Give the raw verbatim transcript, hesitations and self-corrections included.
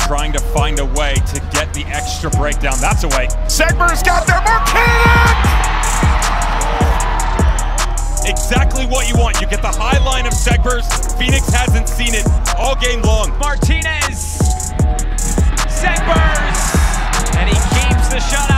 trying to find a way to get the extra breakdown. That's a way. Segbers got there, Mark! Exactly what you want. You get the high line of Segbers. Phoenix hasn't seen it all game long. Martinez, Segbers, and he keeps the shot out.